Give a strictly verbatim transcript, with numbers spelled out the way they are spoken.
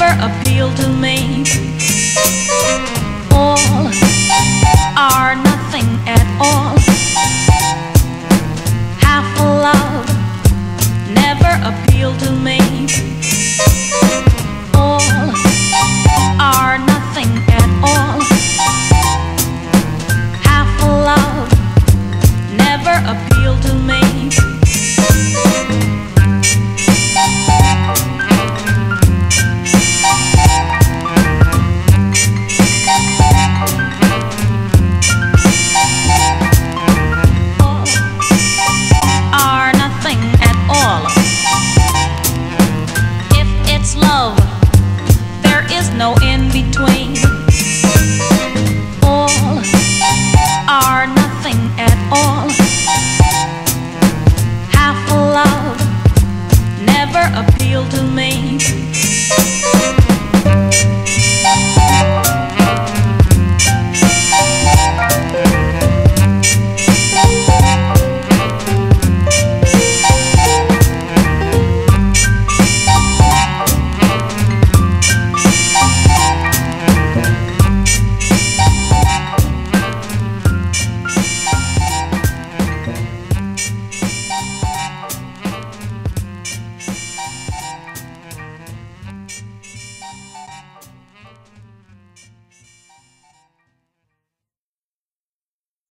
never appealed to me. All are nothing at all. Half a love never appealed to me. All are nothing at all. Half a love never appealed to me. Love, there is no in between. All are nothing at all. Half a love never appealed to me.